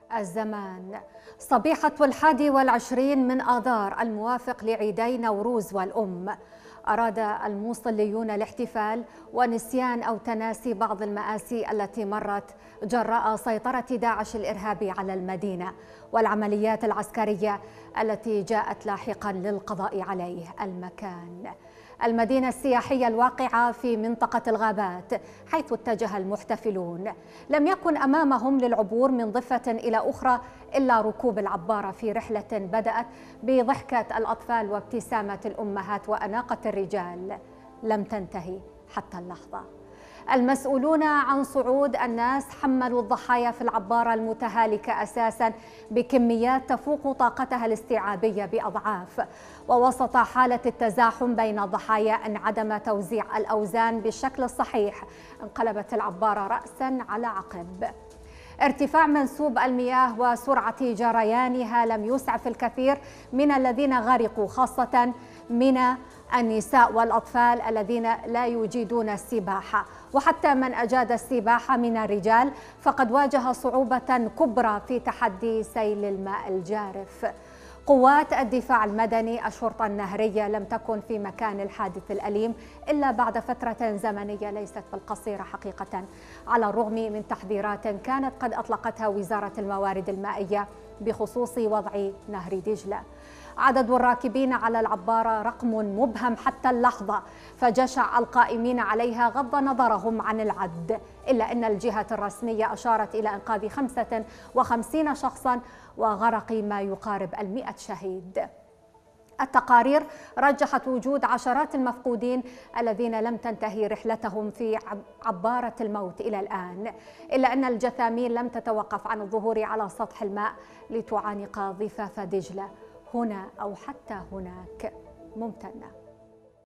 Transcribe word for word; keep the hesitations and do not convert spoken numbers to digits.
الزمان. صبيحة الحادي والعشرين من آذار الموافق لعيدي نوروز والأم، أراد الموصليون الاحتفال ونسيان أو تناسي بعض المآسي التي مرت جراء سيطرة داعش الإرهابي على المدينة والعمليات العسكرية التي جاءت لاحقا للقضاء عليه. المكان: المدينة السياحية الواقعة في منطقة الغابات، حيث اتجه المحتفلون. لم يكن أمامهم للعبور من ضفة إلى أخرى إلا ركوب العبارة في رحلة بدأت بضحكة الأطفال وابتسامة الأمهات وأناقة الرجال، لم تنتهي حتى اللحظة. المسؤولون عن صعود الناس حملوا الضحايا في العبارة المتهالكة أساسا بكميات تفوق طاقتها الاستيعابية بأضعاف، ووسط حالة التزاحم بين الضحايا انعدم توزيع الأوزان بالشكل الصحيح، انقلبت العبارة رأسا على عقب. ارتفاع منسوب المياه وسرعة جريانها لم يسعف الكثير من الذين غرقوا، خاصة من النساء والأطفال الذين لا يجيدون السباحة، وحتى من أجاد السباحة من الرجال فقد واجه صعوبة كبرى في تحدي سيل الماء الجارف. قوات الدفاع المدني الشرطة النهرية لم تكن في مكان الحادث الأليم إلا بعد فترة زمنية ليست بالقصيرة حقيقة، على الرغم من تحذيرات كانت قد أطلقتها وزارة الموارد المائية بخصوص وضع نهر دجلة. عدد الراكبين على العبارة رقم مبهم حتى اللحظة، فجشع القائمين عليها غض نظرهم عن العد، إلا أن الجهة الرسمية أشارت إلى إنقاذ خمسة وخمسين شخصا وغرق ما يقارب المئة شهيد. التقارير رجحت وجود عشرات المفقودين الذين لم تنتهي رحلتهم في عبارة الموت إلى الآن، إلا أن الجثامين لم تتوقف عن الظهور على سطح الماء لتعانق ضفاف دجلة هنا أو حتى هناك ممتنة.